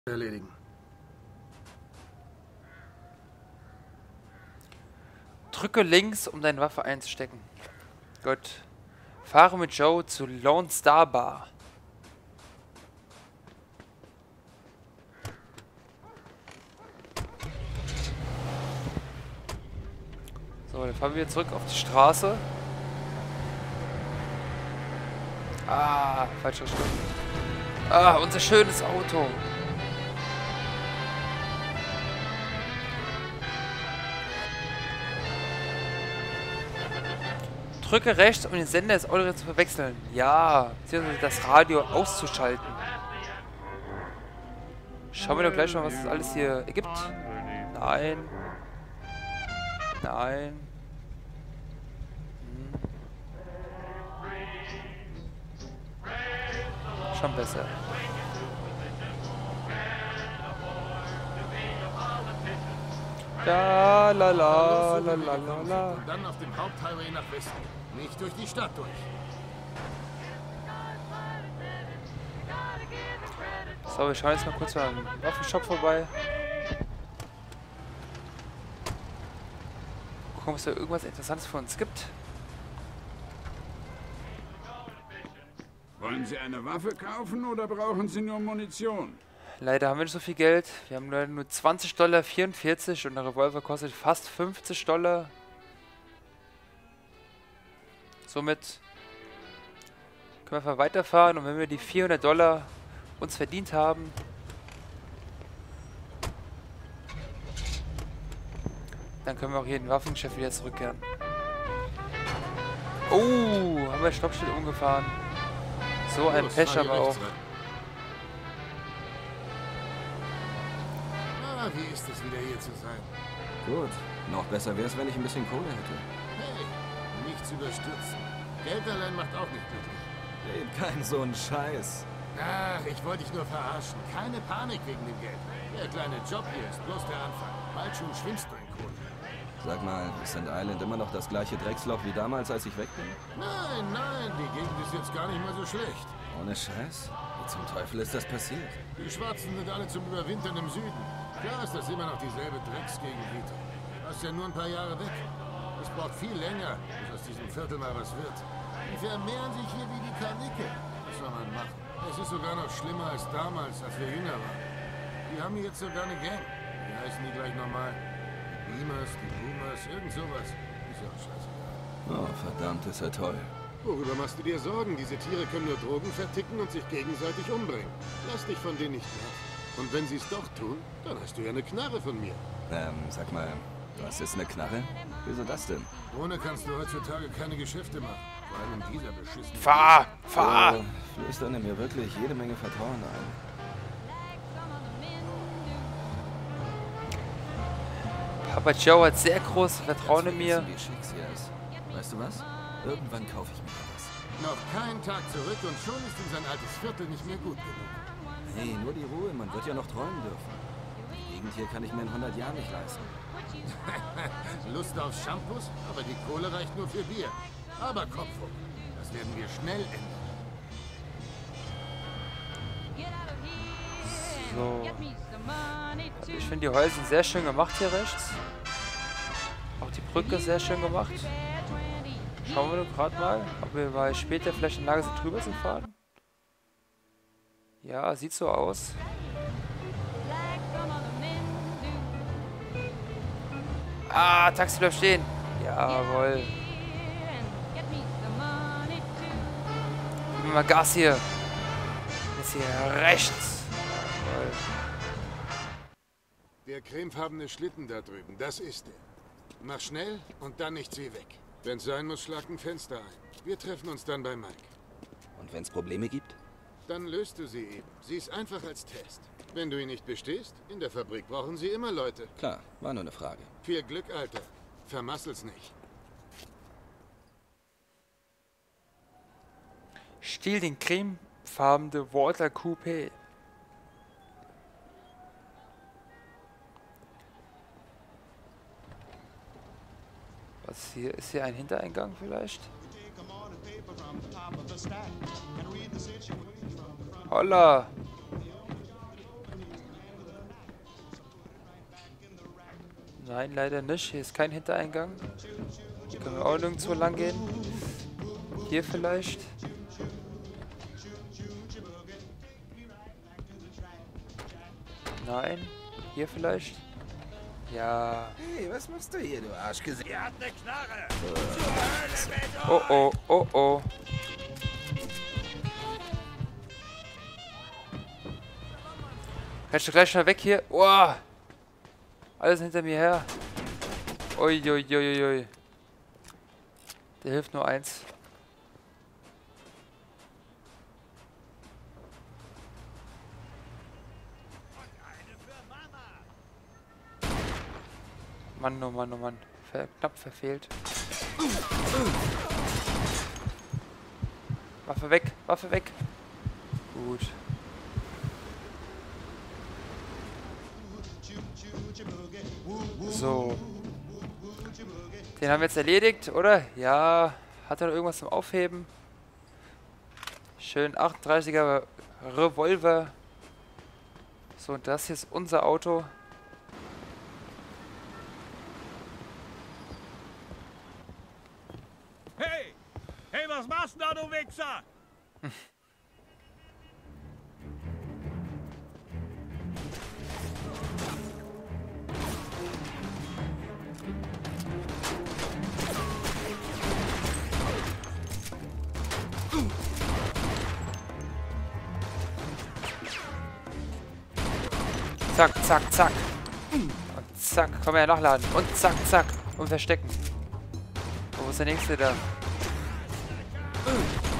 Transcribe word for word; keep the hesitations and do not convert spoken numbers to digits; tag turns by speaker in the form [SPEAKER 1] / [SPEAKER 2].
[SPEAKER 1] erledigen.
[SPEAKER 2] Drücke links, um deine Waffe einzustecken. Gut. Fahre mit Joe zu Lone Star Bar. So, dann fahren wir zurück auf die Straße. Ah, falsche Richtung. Ah, unser schönes Auto. Drücke rechts, um den Sender des Autos zu verwechseln. Ja, beziehungsweise das Radio auszuschalten. Schauen wir doch gleich mal, was es alles hier ergibt. Nein. Nein. Hm. Schon besser. La la la la la la la.
[SPEAKER 1] Und dann auf dem Haupthighway nach Westen. Nicht durch die Stadt durch.
[SPEAKER 2] So, wir schauen jetzt mal kurz beim Waffenshop vorbei. Gucken, ob es da irgendwas Interessantes für uns gibt.
[SPEAKER 3] Wollen Sie eine Waffe kaufen oder brauchen Sie nur Munition?
[SPEAKER 2] Leider haben wir nicht so viel Geld. Wir haben leider nur zwanzig Dollar vierundvierzig und der Revolver kostet fast fünfzig Dollar. Somit können wir einfach weiterfahren und wenn wir die vierhundert Dollar uns verdient haben, dann können wir auch hier in den Waffengeschäft wieder zurückkehren. Oh, haben wir Stoppschild umgefahren. So ein
[SPEAKER 1] Los,
[SPEAKER 2] Pech
[SPEAKER 1] fahr hier
[SPEAKER 2] aber auch.
[SPEAKER 1] rechts rein. Ah, wie ist es wieder hier zu sein?
[SPEAKER 4] Gut. Noch besser wäre es, wenn ich ein bisschen Kohle hätte.
[SPEAKER 1] Hey, nichts überstürzen. Geld allein macht auch nicht glücklich.
[SPEAKER 4] Red kein so ein Scheiß.
[SPEAKER 1] Ach, ich wollte dich nur verarschen. Keine Panik wegen dem Geld. Der kleine Job hier ist bloß der Anfang. Bald schon schwimmst du in Kohle.
[SPEAKER 4] Sag mal, ist Sand Island immer noch das gleiche Drecksloch wie damals, als ich weg bin?
[SPEAKER 1] Nein, nein, die Gegend ist jetzt gar nicht mal so schlecht.
[SPEAKER 4] Ohne Scheiß? Wie zum Teufel ist das passiert?
[SPEAKER 1] Die Schwarzen sind alle zum Überwintern im Süden. Klar ist das immer noch dieselbe Drecksgegend, Vito. Du hast ja nur ein paar Jahre weg. Es braucht viel länger, bis aus diesem Viertel mal was wird. Die vermehren sich hier wie die Karnickel. Was soll man machen? Es ist sogar noch schlimmer als damals, als wir jünger waren. Die haben hier jetzt sogar eine Gang. Wie heißen die gleich nochmal? Die Beamers, die Boomers, irgend sowas. Ist ja auch scheißegal.
[SPEAKER 4] Oh, verdammt, ist er toll.
[SPEAKER 1] Worüber machst du dir Sorgen? Diese Tiere können nur Drogen verticken und sich gegenseitig umbringen. Lass dich von denen nicht nerven. Und wenn sie es doch tun, dann hast du ja eine Knarre von mir.
[SPEAKER 4] Ähm, sag mal, was ist eine Knarre? Wieso das denn?
[SPEAKER 1] Ohne kannst du heutzutage keine Geschäfte machen. Vor allem in dieser beschissenen...
[SPEAKER 2] Fahr! Fahr!
[SPEAKER 4] Oh, flüstern mir wirklich jede Menge Vertrauen ein.
[SPEAKER 2] Papa Joe hat sehr großes Vertrauen in mir.
[SPEAKER 4] Wie schick sie ist. Weißt du was? Irgendwann kaufe ich mir was.
[SPEAKER 1] Noch kein Tag zurück und schon ist ihm sein altes Viertel nicht mehr gut genug.
[SPEAKER 4] Hey, nur die Ruhe, man wird ja noch träumen dürfen. Die Gegend hier kann ich mir in hundert Jahren nicht leisten.
[SPEAKER 1] Lust auf Shampoos? Aber die Kohle reicht nur für Bier. Aber Kopf hoch. Das werden wir schnell ändern.
[SPEAKER 2] So. Ich finde die Häuser sind sehr schön gemacht hier rechts. Auch die Brücke ist sehr schön gemacht. Schauen wir gerade mal, ob wir mal später vielleicht in der Lage sind, drüber zu fahren. Ja, sieht so aus. Ah, Taxi bleibt stehen. Jawohl. Gib mir mal Gas hier. Jetzt hier rechts. Jawohl.
[SPEAKER 1] Der cremefarbene Schlitten da drüben, das ist er. Mach schnell und dann nichts wie weg. Wenn's sein muss, schlag ein Fenster ein. Wir treffen uns dann bei Mike.
[SPEAKER 4] Und wenn es Probleme gibt?
[SPEAKER 1] Dann löst du sie eben. Sie ist einfach als Test. Wenn du ihn nicht bestehst, in der Fabrik brauchen sie immer Leute.
[SPEAKER 4] Klar, war nur eine Frage.
[SPEAKER 1] Viel Glück, Alter. Vermassel's nicht.
[SPEAKER 2] Stiehl den cremefarbene Walter Coupé. Was hier? Ist hier ein Hintereingang vielleicht? Holla! Nein, leider nicht. Hier ist kein Hintereingang. Hier können wir auch nirgendwo lang gehen. Hier vielleicht. Nein. Hier vielleicht. Ja.
[SPEAKER 4] Hey, was machst du hier, du Arschgesicht?
[SPEAKER 5] Ihr habt eine Knarre!
[SPEAKER 2] Oh oh, oh oh. Kannst du gleich mal weg hier? Wow. Alles hinter mir her. Uiuiuiui. Der hilft nur eins. Mann, oh Mann, oh Mann. Ver knapp verfehlt. Waffe weg, Waffe weg. Gut. So. Den haben wir jetzt erledigt, oder? Ja. Hat er noch irgendwas zum Aufheben? Schön achtunddreißiger Revolver. So, und das hier ist unser Auto.
[SPEAKER 5] Hey! Hey, was machst du da, du Wichser?
[SPEAKER 2] Zack, zack, zack. Und zack, komm her, nachladen. Und zack, zack. Und verstecken. Wo ist der nächste da?